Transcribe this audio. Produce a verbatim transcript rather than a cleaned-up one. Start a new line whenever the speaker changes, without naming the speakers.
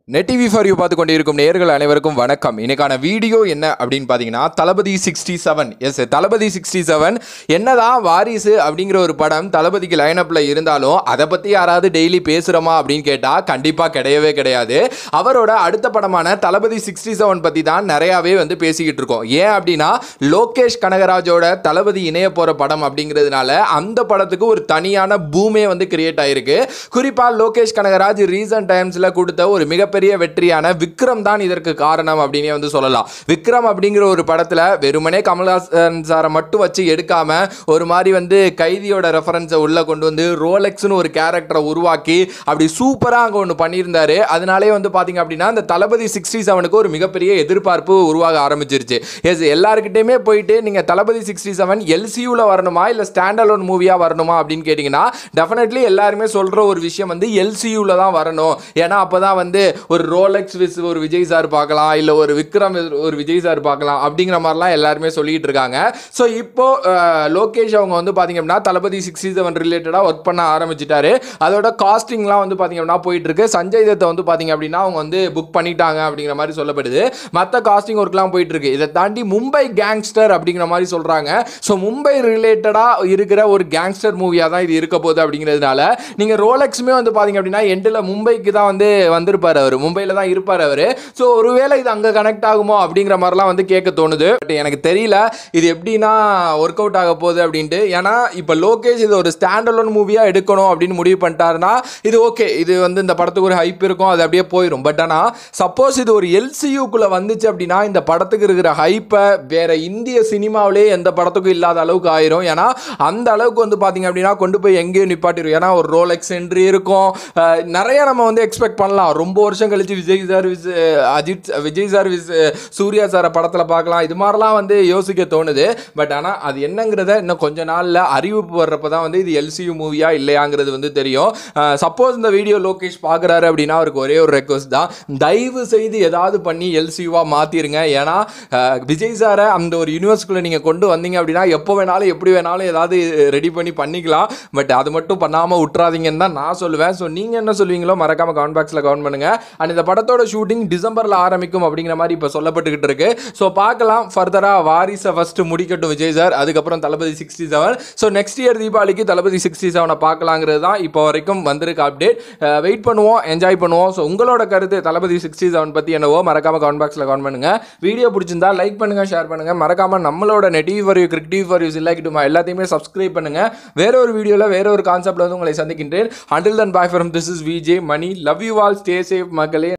Net TV for you பார்த்து கொண்டிருக்கும் நேயர்கள் அனைவருக்கும் வணக்கம். இன்னைக்கான வீடியோ என்ன அப்படின்னு பார்த்தீங்கன்னா Thalapathy sixty seven as Thalapathy sixty seven என்னதான் வாரிசு அப்படிங்கிற ஒரு படம் தளபதிக்கு லைனப்பில் இருந்தாலும் அதை பற்றி யாராவது டெய்லி பேசுகிறோமா அப்படின்னு கேட்டால் கண்டிப்பாக கிடையவே கிடையாது. அவரோட அடுத்த படமான தளபதி சிக்ஸ்டி செவன் பற்றி தான் நிறையாவே வந்து பேசிக்கிட்டு இருக்கோம். ஏன் அப்படின்னா லோகேஷ் கனகராஜோட தளபதி இணைய போகிற படம் அப்படிங்கிறதுனால அந்த படத்துக்கு ஒரு தனியான பூமே வந்து கிரியேட் ஆகிருக்கு. குறிப்பாக லோகேஷ் கனகராஜ் ரீசன்ட் டைம்ஸில் கொடுத்த ஒரு மிக பெரிய வெற்றியான விக்ரம் தான் இதற்கு காரணம் அப்படினே வந்து சொல்லலாம். விக்ரம் அப்படிங்கிற ஒரு படத்துல வெறுமனே கமல்ஹாசன் சாரை மட்டும் வச்சு எடுக்காம ஒரு மாதிரி வந்து கைதியோட ரெஃபரன்ஸை உள்ள கொண்டு வந்து ரோலெக்ஸ்னு ஒரு கேரக்டரை உருவாக்கி அப்படி சூப்பரா அங்க ஒன்று பண்ணியிருந்தாரு. அதனாலே வந்து பாத்தீங்க அப்படின்னா இந்த தளபதி சிக்ஸ்டி செவனுக்கு ஒரு மிகப்பெரிய எதிர்பார்ப்பு உருவாக ஆரம்பிச்சிருச்சு. எஸ் எல்லாருக்கிட்டையுமே போயிட்டு நீங்க தளபதி சிக்ஸ்டி செவன் எல்சியூல வரணுமா இல்ல ஸ்டாண்ட் அலோன் மூவியா வரணுமா அப்படின்னு கேட்டீங்கன்னா டெஃபினெட்லி எல்லாருமே சொல்ற ஒரு விஷயம் வந்து எல்சியூல தான் வரணும். ஏன்னா அப்பதான் வந்து ஒரு ரோலெக்ஸ் விஸ் ஒரு விஜய் சார் பார்க்கலாம், இல்லை ஒரு விக்ரம் ஒரு விஜய் சார் பார்க்கலாம் அப்படிங்கிற மாதிரிலாம் எல்லாருமே சொல்லிட்டு இருக்காங்க. ஸோ இப்போ லோகேஷ் அவங்க வந்து பார்த்தீங்க அப்படின்னா தளபதி சிக்ஸ்டி செவன் ரிலேட்டடாக ஒர்க் பண்ண ஆரம்பிச்சிட்டாரு. அதோட காஸ்டிங்லாம் வந்து பார்த்தீங்க அப்படின்னா போயிட்டு இருக்கு. சஞ்சய் தத்தை வந்து பார்த்தீங்க அப்படின்னா அவங்க வந்து புக் பண்ணிட்டாங்க அப்படிங்கிற மாதிரி சொல்லப்படுது. மற்ற காஸ்டிங் ஒர்க்லாம் போயிட்டு இருக்கு. இதை தாண்டி மும்பை கேங்ஸ்டர் அப்படிங்கிற மாதிரி சொல்றாங்க. ஸோ மும்பை ரிலேட்டடாக இருக்கிற ஒரு கேங்ஸ்டர் மூவியாக தான் இது இருக்க போகுது அப்படிங்கிறதுனால நீங்கள் ரோலெக்ஸுமே வந்து பார்த்தீங்க அப்படின்னா எண்டில் மும்பைக்கு தான் வந்து வந்திருப்பார். அவர் மும்பையில் தான் இருப்பார் அவர். ஸோ ஒருவேளை இது அங்கே கனெக்ட் ஆகுமோ அப்படிங்கிற மாதிரிலாம் வந்து கேட்க தோணுது. பட் எனக்கு தெரியல இது எப்படின்னா ஒர்க் அவுட் ஆக போகுது அப்படின்ட்டு. ஏன்னா இப்போ லோகேஷ் இது ஒரு ஸ்டாண்ட் அலோன் மூவியாக எடுக்கணும் அப்படின்னு முடிவு பண்ணிட்டாருன்னா இது ஓகே, இது வந்து இந்த படத்துக்கு ஒரு ஹைப் இருக்கும், அது அப்படியே போயிடும். பட் ஆனால் சப்போஸ் இது ஒரு எல்சியூக்குள்ளே வந்துச்சு அப்படின்னா இந்த படத்துக்கு இருக்கிற ஹைப்பை வேற இந்திய சினிமாவிலே எந்த படத்துக்கும் இல்லாத அளவுக்கு ஆயிரும். ஏன்னா அந்த அளவுக்கு வந்து பார்த்தீங்க அப்படின்னா கொண்டு போய் எங்கேயும் நிப்பாட்டிடும். ஏன்னா ஒரு ரோலெக்ஸ் என்ட்ரி இருக்கும், நிறைய நம்ம வந்து எக்ஸ்பெக்ட் பண்ணலாம். ரொம்ப வருஷம் கழிச்சு Vijay sir vs Ajith Vijay sir vs Suriya சாரை படத்தில் பார்க்கலாம், இது மாதிரிலாம் வந்து யோசிக்க தோணுது. பட் ஆனால் அது என்னங்கிறத இன்னும் கொஞ்ச நாளில் அறிவிப்பு வர்றப்ப தான் வந்து இது எல்சியூ மூவியா இல்லையாங்கிறது வந்து தெரியும். சப்போஸ் இந்த வீடியோ லோகேஷ் பார்க்குறாரு அப்படின்னா அவருக்கு ஒரே ஒரு ரெக்வஸ்ட் தான், தயவு செய்து ஏதாவது பண்ணி எல்சியூவாக மாற்றிருங்க. ஏன்னா விஜய் சாரை அந்த ஒரு யூனிவர்ஸ்குள்ளே நீங்கள் கொண்டு வந்தீங்க அப்படின்னா எப்போ வேணாலும் எப்படி வேணாலும் ஏதாவது ரெடி பண்ணி பண்ணிக்கலாம். பட் அது மட்டும் பண்ணாமல் விட்டுறாதீங்கன்னு தான் நான் சொல்லுவேன். ஸோ நீங்கள் என்ன சொல்வீங்களோ மறக்காம கமெண்ட் பாக்ஸில் கமெண்ட் பண்ணுங்க. அண்ட் இந்த படத்தோட ஷூட்டிங் டிசம்பர்ல ஆரம்பிக்கும் அப்படிங்கிற மாதிரி இப்போ சொல்லப்பட்டுக்கிட்டு இருக்கு. ஸோ பார்க்கலாம் ஃபர்தரா வாரிசை ஃபர்ஸ்ட் முடிக்கட்டும் விஜய் சார், அதுக்கப்புறம் Thalapathy sixty seven. So next year தீபாவளிக்கு தளபதி சிக்ஸ்டி செவனை பார்க்கலாங்கிறது தான் இப்போ வரைக்கும் வந்திருக்க அப்டேட். வெயிட் பண்ணுவோம், என்ஜாய் பண்ணுவோம். ஸோ உங்களோட கருத்து தளபதி சிக்ஸ்டி செவன் பற்றி என்னவோ மறக்காம கமெண்ட் பாக்ஸில் கமெண்ட் பண்ணுங்க. வீடியோ பிடிச்சிருந்தா லைக் பண்ணுங்க, ஷேர் பண்ணுங்க. மறக்காம நம்மளோட net TV for you Kirik TV for you சில்லாக்கிட்டுமா எல்லாத்தையுமே சப்ஸ்கிரைப் பண்ணுங்க. வேற ஒரு வீடியோவில் வேற ஒரு கான்செப்ட்ல வந்து உங்களை சந்திக்கின்றேன். Until then, bye from this is Vijay, Money. Love you all. Stay safe, மக்களே.